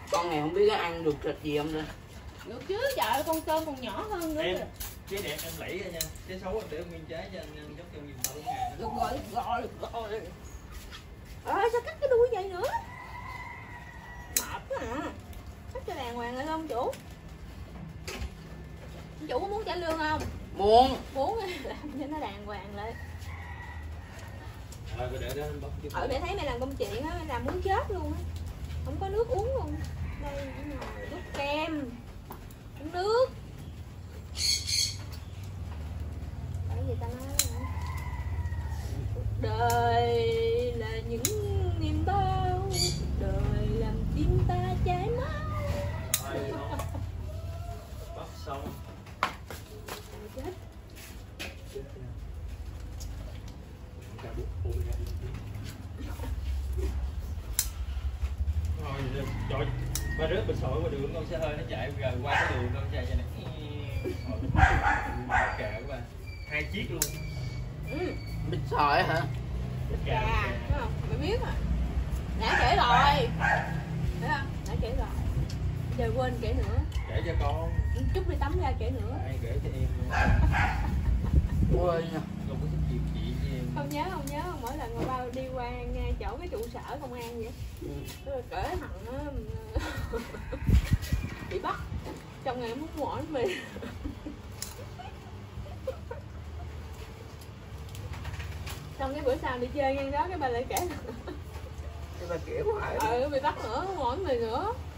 Con này không biết có ăn được thịt gì không nữa. Được chứ, trời ơi, con tôm còn nhỏ hơn nữa. Em, trái đẹp em lẫy ra nha. Trái xấu em để nguyên trái cho anh giúp cho nhiều hơn ngàn. Được rồi. Ơi sao cắt cái đuôi vậy nữa? Mệt quá à. Cắt cho đàng hoàng lại không chủ? Chủ có muốn trả lương không? Muốn. Muốn làm cho nó đàng hoàng lại. Rồi để đó anh bóc chứ. Mẹ thấy mẹ làm công chuyện á, mẹ làm muốn chết luôn á. Không có nước uống luôn. Đây nồi nước kem. Uống nước. Cái gì ta nói nữa? Cuộc đời là những niềm đau, cuộc đời làm tim ta chảy máu. Bóc xong. Chết. Rồi, trời, ba rớt bên sỏi qua đường con xe hơi nó chạy gần qua cái đường con chạy này. Kệ các bạn, 2 chiếc luôn. Bít sỏi hả? Gà, đúng không? Mày biết à? Nãy kể rồi. Thấy không? Nãy kể rồi. Giờ quên kể nữa. Kể cho con. Chút đi tắm ra kể nữa. Ai kể cho em luôn. Quên nha. Không có thích chuyện chị với em. Không nhớ. Mỗi lần mà bao đi qua chỗ cái trụ sở công an vậy. Rồi kể thằng nó bị bắt. Trong ngày muốn mỏi mì. Xong cái bữa sau đi chơi ngang đó cái bà lại kể. Cái bà kể hoài. Bị bắt nữa, mỏi mì nữa.